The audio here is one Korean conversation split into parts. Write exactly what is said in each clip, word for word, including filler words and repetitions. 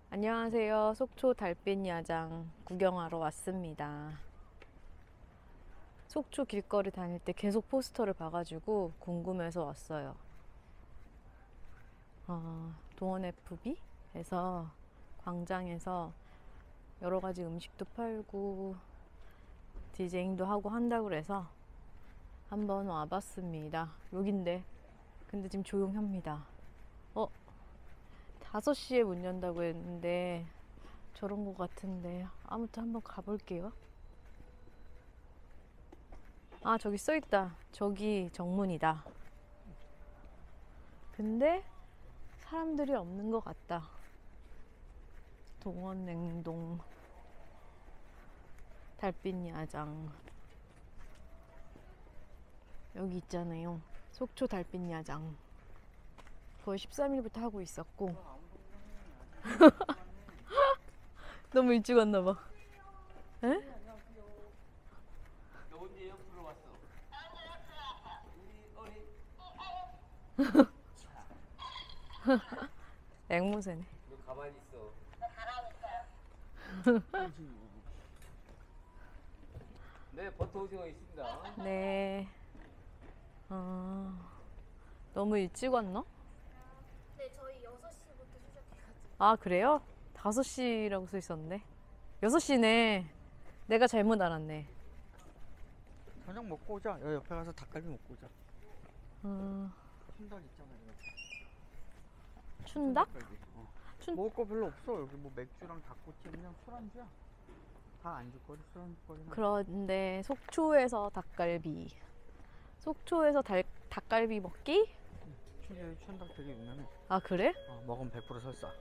안녕하세요. 속초 달빛 야장 구경하러 왔습니다. 속초 길거리 다닐 때 계속 포스터를 봐가지고 궁금해서 왔어요. 어, 동원 에프비에서 광장에서 여러 가지 음식도 팔고 디제잉도 하고 한다고 그래서 한번 와봤습니다. 여긴데 근데 지금 조용합니다. 어? 다섯 시에 문 연다고 했는데 저런 거 같은데 아무튼 한번 가볼게요. 아, 저기 써있다. 저기 정문이다. 근데 사람들이 없는 것 같다. 동원냉동 달빛 야장 여기 있잖아요. 속초 달빛 야장 그거 십삼 일부터 하고 있었고 너무 일찍 왔나봐. 에? 너 언제 옆으로 왔어? 우리 어리 앵무새네. 너 가만히 있어. 네, 버터 오징어 있습니다. 네. 아, 너무 일찍 왔나? 네, 저희 여섯 시부터 시작해가지고. 아, 그래요? 다섯 시라고 써 있었는데. 여섯 시네. 내가 잘못 알았네. 저녁 먹고 오자. 여기 옆에 가서 닭갈비 먹고 오자. 음, 춘닭 있잖아. 여기. 춘닭? 닭갈비. 어. 춘- 먹을 거 별로 없어. 여기 뭐 맥주랑 닭꼬치 그냥 술안주야. 다 안주거리 술안주거리만. 그런데 속초에서 닭갈비. 속초에서 달, 닭갈비 먹기? 춘 춘닭 되게 유명해. 아, 그래? 어, 먹으면 백 퍼센트 설사.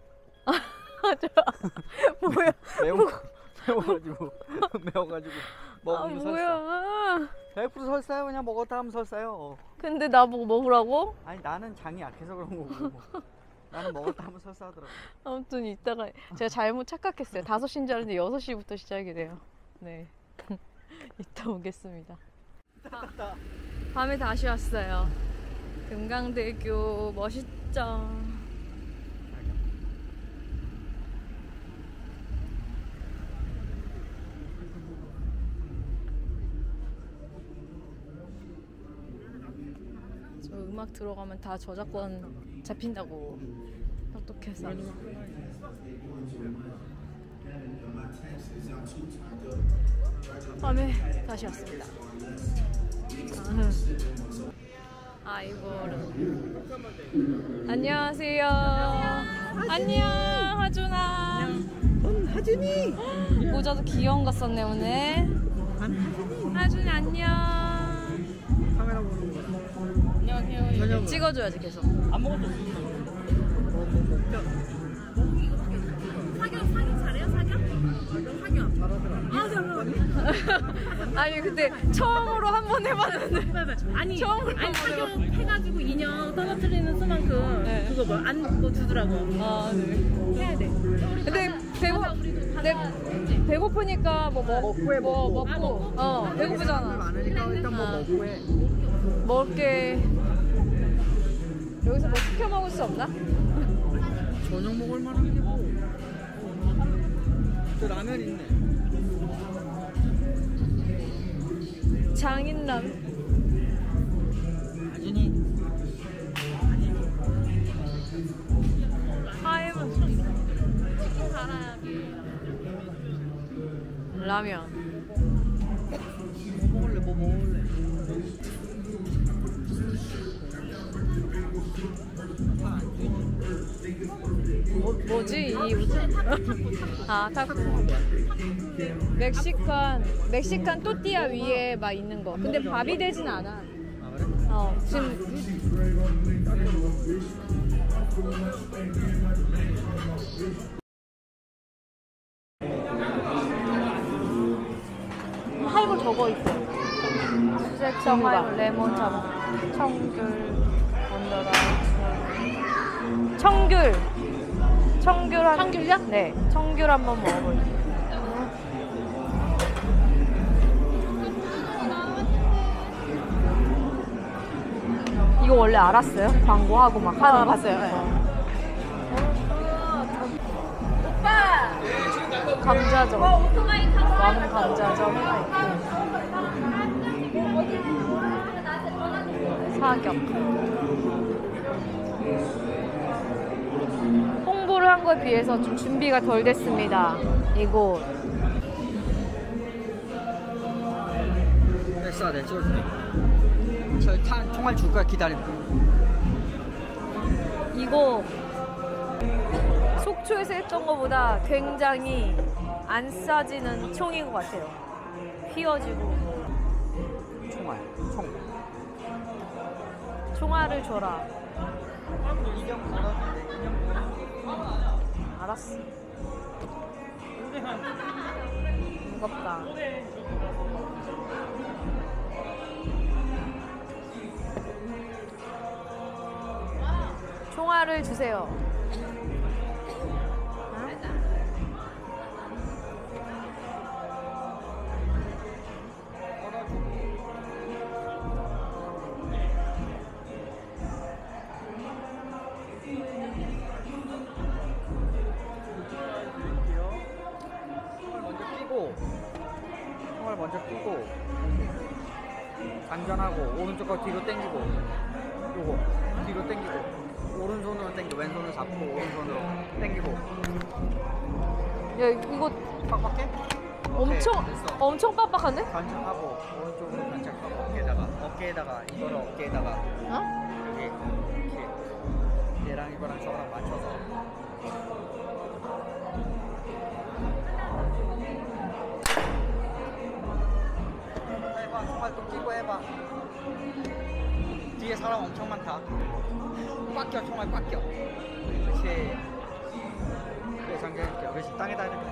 뭐야? 매운 거 매워가지고 매워가지고 아, 먹으면 설사. 뭐야? 백 퍼센트 설사요. 그냥 먹었다 하면 설사요. 어. 근데 나보고 먹으라고? 아니 나는 장이 약해서 그런 거고. 뭐. 나는 먹었다 하면 설사하더라고. 아무튼 이따가 제가 잘못 착각했어요. 다섯 시인 줄 알았는데 여섯 시부터 시작이래요. 네. 이따 오겠습니다. 아, 밤에 다시 왔어요. 금강대교 멋있죠? 저 음악 들어가면 다 저작권 잡힌다고 똑똑해서. 밤에 다시 왔습니다. 아이고르. 안녕하세요. 안녕, 하준아. 응, 하준이. 모자도 귀여운 거 썼네 오늘. 하준이 안녕. 카메라 보는 거. 안녕하세요. 찍어줘야지 계속. 안 먹어도 사격, 사격 잘해요, 사격? 사격. 잘하더라. 아, 잠깐만. 아니 근데 처음으로 한 번 해봤는데. 아니, 처음으로 아니, 한번 사격 해가지고 인형 떨어뜨리는 수만큼 네. 그거 뭐, 안, 뭐 주더라고. 아, 네. 해야 돼. 근데 배고 내 배고프니까 뭐 먹, 먹고 해, 뭐 먹고. 먹고. 아, 먹고? 어, 사람들 배고프잖아. 많으니까 일단 뭐 아. 먹고 해. 먹을 게 여기서 뭐 시켜 먹을 수 없나? 저녁 먹을 만한 게 뭐. 저 라면 있네. 장인남. 아진이. 하이문. 치킨 갈아야지. 라면. 뭐 먹을래? 뭐 먹을래? 뭐, 뭐지? 이 아, 타코. 멕시칸, 멕시칸 또띠아 위에 막 있는 거. 근데 밥이 되진 않아. 아 그래? 어, 지금 하이볼 적어 있어. 수제청 하이볼 레몬 차먹. 청귤 원더라. 청귤. 청귤 한 청귤요? 네. 청귤 한번 먹어볼게요. 이거 원래 알았어요? 광고하고 막 하는 거? 봤어요. 네. 어. 오빠 감자전. 왕 감자전 하나 있고. 사격. 홍보를 한 거에 비해서 좀 준비가 덜 됐습니다. 이곳. 됐어, 내 찍어줄게. 저 탄, 총알 줄 거야, 기다려. 이거 속초에서 했던 것보다 굉장히 안 싸지는 총인 것 같아요. 휘어지고. 총알, 총. 총알을 줘라. 인형 걸었는데, 인형 알았어. 무겁다. 총알을 주세요. 총알 먼저 끼고 장전하고 오른쪽과 뒤로 당기고 요거 뒤로 당기고 오른손으로 당기고 왼손으로 잡고 오른손으로 당기고. 야 이거 빡빡해? 엄청 오케이, 됐어. 엄청 빡빡한데? 관찰하고 오른쪽으로 관찰하고 어깨에다가 어깨에다가 이거를 어깨에다가 어? 여기 이렇게 얘랑 이거랑 저거랑 맞춰서 해봐. 총알 또 끼고 해봐. 뒤에 사람 엄청 많다. 꽉 껴, 총알 꽉 껴. 그렇지. 그래, 잠겨줄게. 그렇지, 땅에다 이렇게.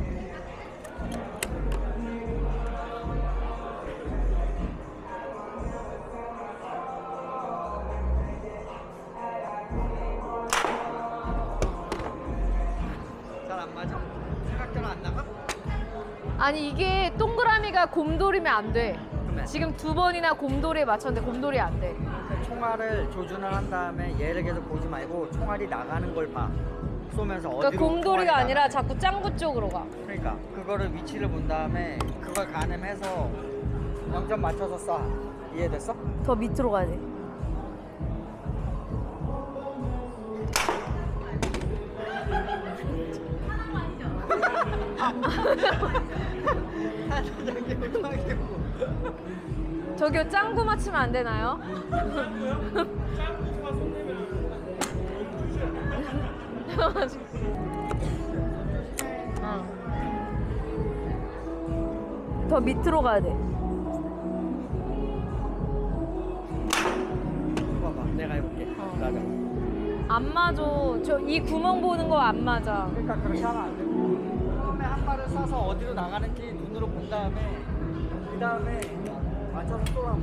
잘 안 맞아? 삼각대는 안 나가? 아니 이게 동그라미가 곰돌이면 안 돼. 그러면 지금 두 번이나 곰돌이에 맞췄는데 곰돌이 안 돼. 총알을 조준을 한 다음에 얘를 계속 보지 말고 총알이 나가는 걸 봐. 쏘면서 어디로 그러니까 곰돌이가 총알이 아니라 나가는지. 자꾸 짱구 쪽으로 가. 그러니까 그거를 위치를 본 다음에 그걸 가늠해서 영 점 맞춰서 쏴. 이해됐어? 더 밑으로 가야 돼. 저기요 짱구 맞추면 안 되나요? 어. 더 밑으로 가야 돼. 봐봐, 내가 해볼게. 어. 맞아. 안 맞아. 저 이 구멍 보는 거 안 맞아. 그러니까 그렇게 하면 안 되고 처음에 한 발을 쏴서 어디로 나가는지 눈으로 본 다음에 그 다음에 맞춰서 쏘라고.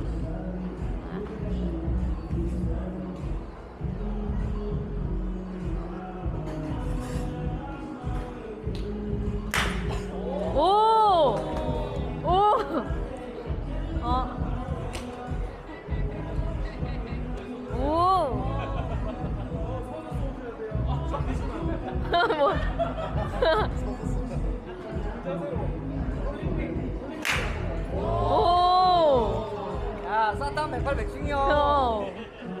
오! 오! 어. 오! 뭐. 오! 야, 쐈다면 백발 백중이요. 어.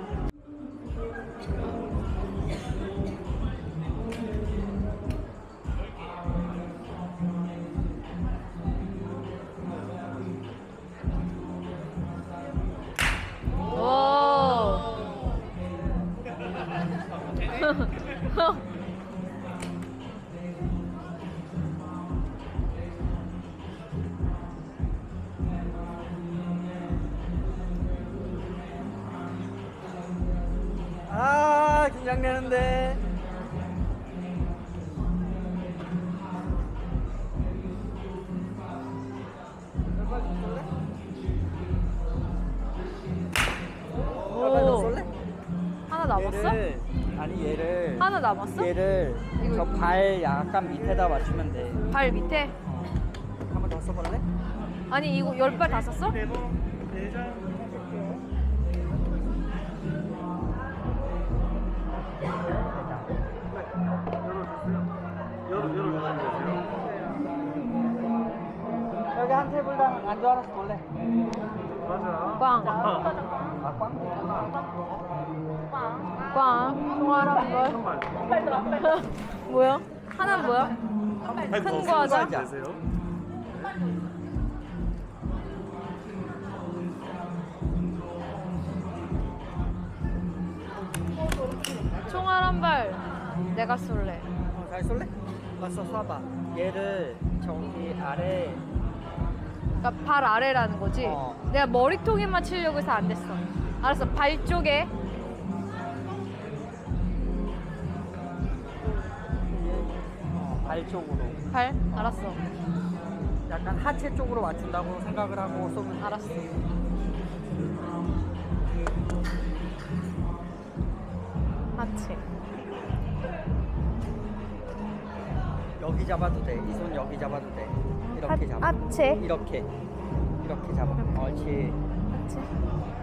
아, 긴장되는데. 백발 좀 쏠래? 백발 좀 쏠래? 하나 남았어? 얘를, 아니 얘를 하나 남았어? 얘를 이거- 저 발 약간 밑에다 맞추면 돼. 발 밑에? 한 번 더 써볼래? 아니 이거 열 발 다 썼어? 한 테이블당 안주 하나씩 볼래? 꽝. 아, 꽝? 꽝. 총알한 걸. 뭐야? 하나는 뭐야? 큰 과자? 총알 한 발. 내가 쏠래. 어, 잘 쏠래? 봤어, 쏴봐. 얘를 저기 아래. 그러니까 발 아래라는 거지? 어. 내가 머리통에만 치려고 해서 안 됐어. 알았어. 발 쪽에. 어, 발 쪽으로. 발? 알았어. 약간 하체 쪽으로 맞춘다고 생각을 하고 쏘면 돼. 알았어. 하체. 여기 잡아도 돼. 이 손 여기 잡아도 돼. 이렇게 하, 잡아. 하체. 이렇게. 이렇게 잡아. 옳지. 하체.